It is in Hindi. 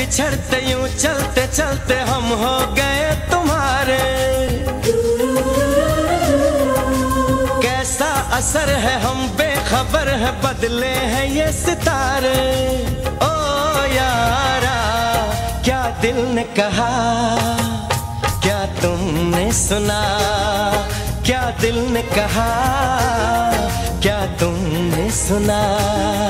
बिछड़ते यूं चलते चलते हम हो गए तुम्हारे। कैसा असर है हम बेखबर है, बदले हैं ये सितारे। ओ यारा क्या दिल ने कहा, क्या तुमने सुना, क्या दिल ने कहा, क्या तुमने सुना।